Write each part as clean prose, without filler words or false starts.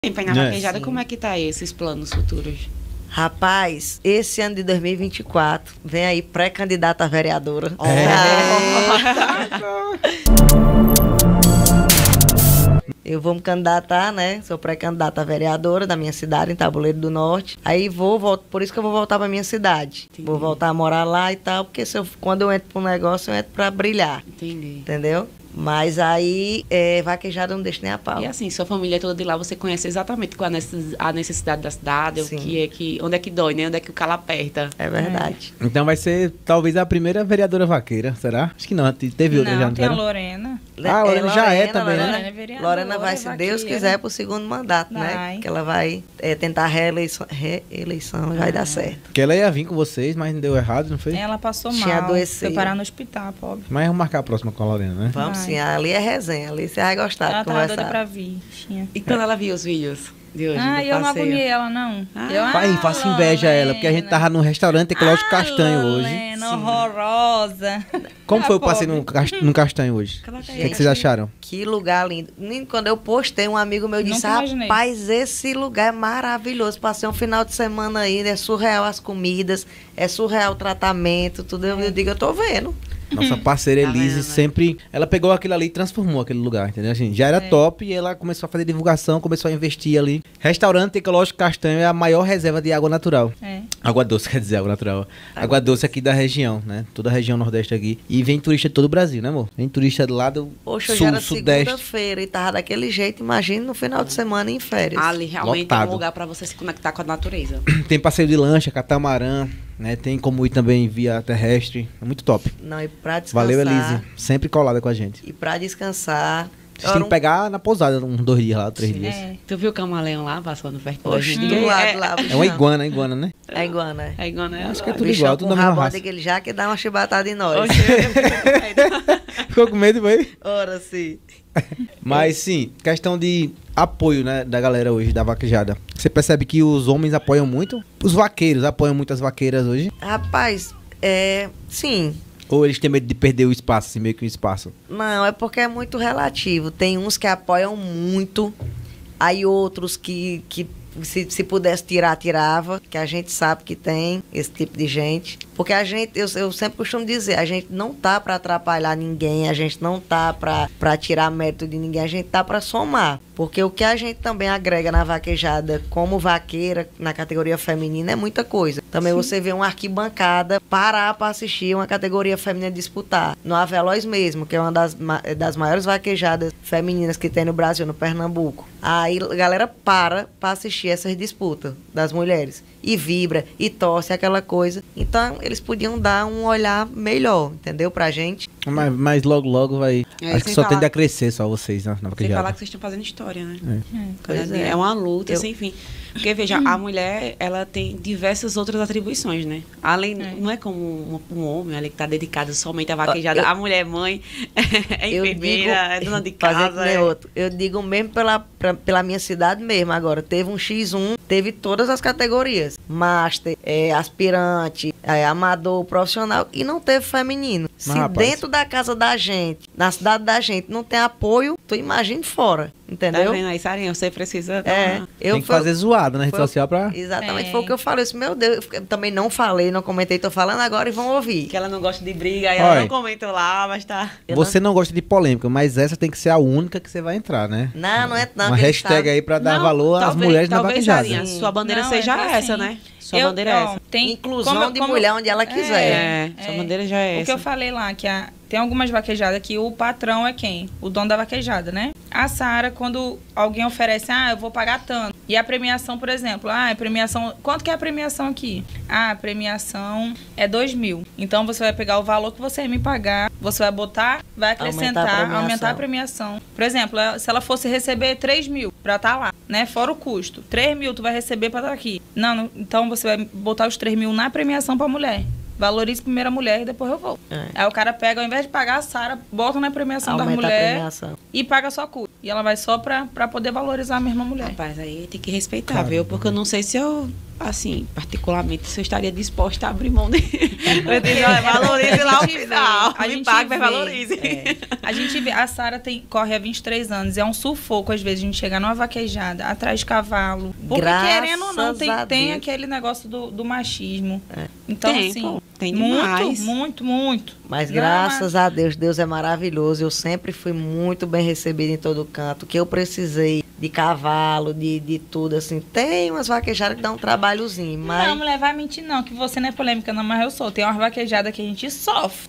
Tempo aí na vaquejada, como é que tá aí esses planos futuros? Rapaz, esse ano de 2024 vem aí pré-candidata a vereadora. Eu vou me candidatar, né? Sou pré-candidata a vereadora da minha cidade, em Tabuleiro do Norte. Aí volto, por isso que eu vou voltar pra minha cidade. Entendi. Vou voltar a morar lá e tal, porque quando eu entro pra um negócio, eu entro pra brilhar. Entendi. Entendeu? Mas aí, vaquejada eu não deixo nem a pau. E assim, sua família toda de lá, você conhece exatamente qual a necessidade da cidade, Sim. onde é que dói, né? Onde é que o calo aperta. É verdade. Então vai ser talvez a primeira vereadora vaqueira, será? Acho que não, teve outra já, Não, não tem a tiveram? Lorena. Ah, a Lorena já é também, né? Lorena é vereadora, Lorena vai, se Deus vaqueira. quiser, pro segundo mandato, né? Vai. Que ela vai tentar reeleição, vai dar certo. Porque ela ia vir com vocês, mas não deu errado, não foi? Ela passou Tinha mal. adoecido. Foi parar no hospital, pobre. Mas vamos marcar a próxima com a Lorena, né? Vamos Vai. sim, ali é resenha, ali você vai gostar Ela de tava doida conversar. pra vir. Tinha. E quando ela viu os vídeos de hoje, Ah, do eu não passeio? agoniei ela, não. Pai, faço inveja a ela, porque a gente tava no restaurante Ecológico Castanho hoje. Lorena, horrorosa. Como foi o pobre. passeio no Castanho hoje? Coloca O aí. que, que vocês acharam? Que lugar lindo. Nem quando eu postei, um amigo meu disse, Nunca imaginei. rapaz, esse lugar é maravilhoso. Passei um final de semana aí, é surreal as comidas, é surreal o tratamento, tudo. Eu digo, eu tô vendo. Nossa parceira Tá Elise vendo? sempre... Ela pegou aquilo ali e transformou aquele lugar, entendeu? Assim, já era top e ela começou a fazer divulgação, começou a investir ali. Restaurante Ecológico Castanho é a maior reserva de água natural. É. Água doce, quer dizer, água natural. Água doce aqui da região, né? Toda a região nordeste aqui. E vem turista de todo o Brasil, né, amor? Vem turista do lado Poxa, hoje sul, era sudeste. segunda-feira e tava daquele jeito, imagina no final de semana em férias. Ali realmente é Lotado. um lugar pra você se conectar com a natureza. Tem passeio de lancha, catamarã, né? Tem como ir também via terrestre. É muito top. Não, e pra descansar. Valeu, Elise. Sempre colada com a gente. E pra descansar. Vocês têm que pegar na pousada uns 2 dias lá, 3 dias. É. Tu viu o camaleão lá, passando perto da Oxe, gente? do lado lá. É uma iguana, né? É iguana, é. É igual, né? Acho que é O tudo bichão igual, tudo com da mesma rabão raça. daquele já que dá uma chibatada em nós. Oxe, Ficou com medo, foi? Ora sim. Mas sim, questão de apoio, né, da galera hoje, da vaquejada. Você percebe que os homens apoiam muito? Os vaqueiros apoiam muito as vaqueiras hoje? Rapaz, sim. Ou eles têm medo de perder o espaço, assim, meio que o espaço? Não, é porque é muito relativo. Tem uns que apoiam muito, aí outros que se pudesse tirar, tirava, que a gente sabe que tem esse tipo de gente. Porque a gente, eu sempre costumo dizer, a gente não tá para atrapalhar ninguém, a gente não tá para tirar mérito de ninguém, a gente tá para somar. Porque o que a gente também agrega na vaquejada como vaqueira, na categoria feminina, é muita coisa. Também você vê uma arquibancada parar para assistir uma categoria feminina disputar. No Aveloz mesmo, que é uma das maiores vaquejadas femininas que tem no Brasil, no Pernambuco. Aí a galera para assistir essas disputas das mulheres. E vibra, e torce, aquela coisa. Então, eles podiam dar um olhar melhor, entendeu? Pra gente. Mas logo vai... É, acho que sem só falar- tende a crescer só vocês, né, na sem vaquejada. falar que vocês estão fazendo história, né? Pois É uma luta, sem fim. Porque, veja, Hum. a mulher, ela tem diversas outras atribuições, né? Além, não é como um homem, ali que está dedicado somente à vaquejada. A mulher é mãe, é enfermeira, é dona de fazer que casa. nem outro. Eu digo mesmo pela minha cidade mesmo agora. Teve um X1, teve todas as categorias. Master, aspirante, amador, profissional. E não teve feminino. Se rapaz, dentro da casa da gente, na cidade da gente, não tem apoio, tu imagine fora. Tá Entendeu? vendo aí, Sarinha? Você precisa dar uma... Eu Tem que fazer zoada na rede foi- social pra... Exatamente, É. foi o que eu falei. Isso, meu Deus, eu também não falei, não comentei, tô falando agora e vão ouvir. Que ela não gosta de briga, aí ela Olha, não comentou lá, mas tá... Você não gosta de polêmica, mas essa tem que ser a única que você vai entrar, né? Não é não. Uma que eles hashtag sabem. aí pra dar Não, valor às talvez- mulheres na talvez, vaquejada. Sarinha, sua bandeira Não, seja entra essa, assim. né? Sua bandeira é essa. Tem, Inclusão de mulher onde ela quiser. Sua bandeira já é O que essa. eu falei lá, que tem algumas vaquejadas que o patrão é quem? O dono da vaquejada, né? A Sara, quando alguém oferece, eu vou pagar tanto. E a premiação, por exemplo, a premiação... Quanto que é a premiação aqui? A premiação é 2.000. Então, você vai pegar o valor que você me pagar, você vai botar, vai acrescentar, aumentar a premiação. Por exemplo, se ela fosse receber 3.000 pra estar lá, né? Fora o custo. 3.000 tu vai receber pra estar aqui. Não, então você vai botar os 3.000 na premiação pra mulher. Valorize primeiro a mulher e depois eu vou. Aí o cara pega, ao invés de pagar a Sara, bota na premiação da Aumenta a mulher. premiação. e paga só custo. E ela vai só pra poder valorizar a mesma mulher. Rapaz, aí tem que respeitar, viu? Porque eu não sei se eu, assim, particularmente, se eu estaria disposta a abrir mão dele. Eu digo, olha, valorize lá o final. A gente paga, mas valorize. A gente vê, a Sara corre há 23 anos, é um sufoco, às vezes, a gente chegar numa vaquejada, atrás de cavalo. Porque, querendo ou não, tem aquele negócio do machismo. Então, tem, assim, pô, tem demais. muito. Mas graças a Deus, Deus é maravilhoso. Eu sempre fui muito bem recebida em todo canto. Que eu precisei de cavalo, de tudo, assim. Tem umas vaquejadas que dão um trabalhozinho, mas... Não, mulher, vai mentir não, que você não é polêmica não, mas eu sou. Tem umas vaquejadas que a gente sofre.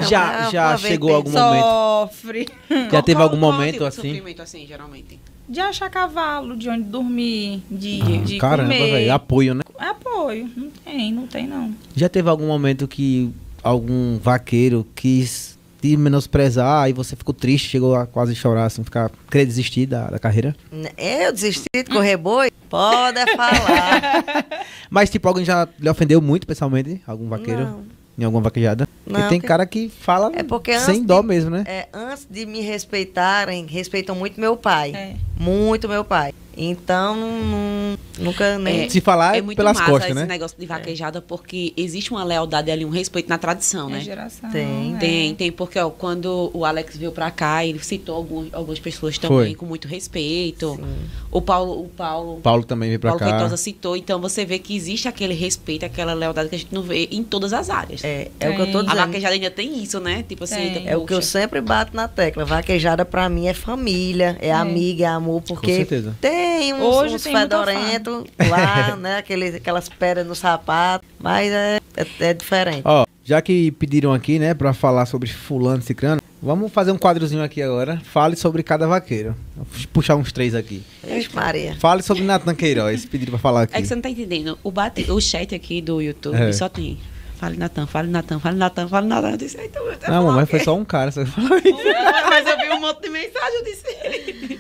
Já chegou algum momento? Sofre. Já teve algum Qual momento tipo de assim? sofrimento assim, geralmente? De achar cavalo, de onde dormir, de Caramba, comer. velho, apoio, né? Apoio, não tem não. Já teve algum momento que algum vaqueiro quis te menosprezar e você ficou triste, chegou a quase chorar, assim, querer desistir da carreira? Eu desisti de correr boi? Pode falar. Mas, tipo, alguém já lhe ofendeu muito, pessoalmente? Algum vaqueiro? Não. Em alguma vaquejada? Não, Porque tem cara que fala sem dó mesmo, né? Antes de me respeitarem, respeitam muito meu pai. É. Muito meu pai. Então, nunca nem... Se falar É muito pelas massa costas, esse né? negócio de vaquejada, porque existe uma lealdade ali, um respeito na tradição, né? Geração. Tem, porque ó, quando o Alex veio pra cá, ele citou algumas pessoas também com muito respeito. Sim. O Paulo também veio pra cá. Feitosa citou, então você vê que existe aquele respeito, aquela lealdade que a gente não vê em todas as áreas. É o que eu tô A dizendo. vaquejada ainda tem isso, né? Tipo assim, Tem. É o que eu sempre bato na tecla. Vaquejada pra mim é família, é amiga, é amor, porque Com certeza. tem Hoje uns tem muita fedorentos lá, né? Aquelas pedras no sapato, mas é diferente. Ó, já que pediram aqui, né, pra falar sobre fulano, cicrano, vamos fazer um quadrozinho aqui agora. Fale sobre cada vaqueiro. Vou puxar uns 3 aqui. Ixi, Maria. Fale sobre Natan Queiroz, pediram pra falar aqui. É que você não tá entendendo. O chat aqui do YouTube só tem. Fale Natan. Eu disse, então, Não, mas foi só um cara. Só falou isso. Mas eu vi um monte de mensagem, eu disse.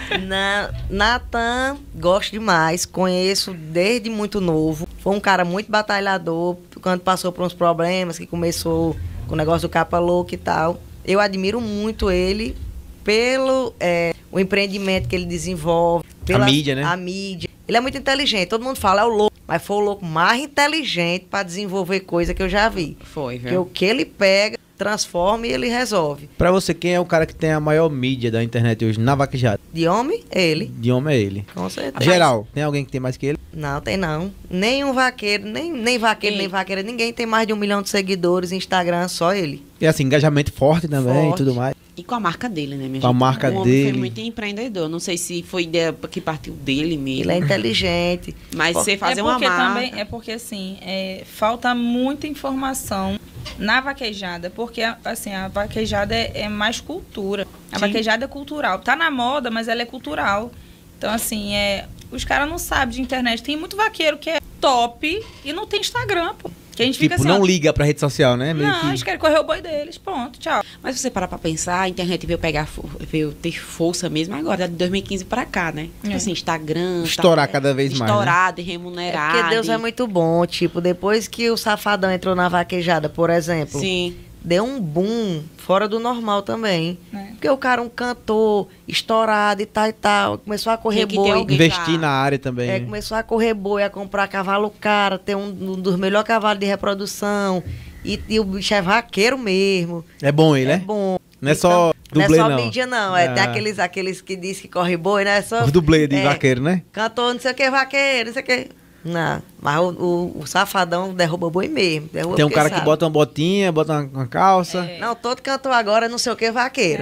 Natan, gosto demais, conheço desde muito novo. Foi um cara muito batalhador, quando passou por uns problemas, que começou com o negócio do capa louca e tal. Eu admiro muito ele pelo o empreendimento que ele desenvolve. A mídia, né? A mídia. Ele é muito inteligente, todo mundo fala, é o louco. Mas foi o louco mais inteligente para desenvolver coisa que eu já vi. Foi, viu? Porque o que ele pega, transforma e ele resolve. Pra você, quem é o cara que tem a maior mídia da internet hoje na vaquejada? De homem, ele. De homem é ele. Com certeza. Geral, tem alguém que tem mais que ele? Não, tem não. Nenhum vaqueiro, nem vaqueiro, nem vaqueira. Ninguém tem mais de 1 milhão de seguidores no Instagram, só ele. E assim, engajamento forte também e tudo mais. E com a marca dele, né, minha Com a gente? marca O homem dele. foi muito empreendedor. Não sei se foi ideia que partiu dele mesmo. Ele é inteligente. Mas você fazer uma marca... Também, porque assim, falta muita informação na vaquejada, porque assim, a vaquejada é mais cultura. A vaquejada é cultural. Tá na moda, mas ela é cultural. Então, assim, os caras não sabem de internet. Tem muito vaqueiro que é top e não tem Instagram, pô. Que a gente fica assim, não liga pra rede social, né? Meio eles querem correr o boi deles, pronto, tchau. Mas se você parar pra pensar, a internet veio ter força mesmo agora, de 2015 pra cá, né? Tipo assim, Instagram... Estourar cada vez mais, né? Estourado e remunerado. Porque Deus é muito bom. Tipo, depois que o Safadão entrou na vaquejada, por exemplo... Sim. Deu um boom fora do normal também. Porque o cara, um cantor estourado e tal, começou a correr boi. Investir na área também. Começou a correr boi, a comprar cavalo cara, ter um dos melhores cavalos de reprodução. E o bicho é vaqueiro mesmo. É bom ele, né? É bom. Não é só dublê, não. não. É só mídia, não. Tem aqueles que diz que corre boi, né? É só... Os dublê de vaqueiro, né? Cantor, não sei o que, vaqueiro, não sei o que... Não, mas o Safadão derruba boi mesmo. Tem um cara que bota uma botinha, bota uma calça. Não, todo cantor agora não sei o que vaqueiro.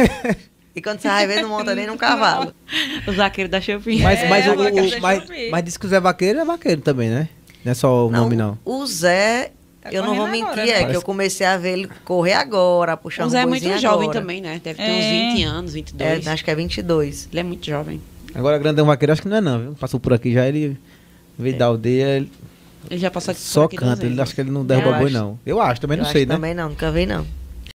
E quando você vai ver, não monta nem num cavalo. Os vaqueiros da Chopin. Mas diz que o Zé Vaqueiro é vaqueiro também, né? Não é só o nome, não. O Zé, eu não vou mentir, agora, né? Que eu comecei a ver ele correr agora, puxar um boizinho agora. O Zé é muito jovem também, né? Deve ter uns 20 anos, 22. Acho que é 22. Ele é muito jovem. Agora, Grandão Vaqueiro, acho que não é não, viu? Passou por aqui já, ele veio da aldeia... Ele já passou aqui só canta, ele acho que ele não derruba boi, não. Eu acho, também não sei, né? Também não, nunca vi, não.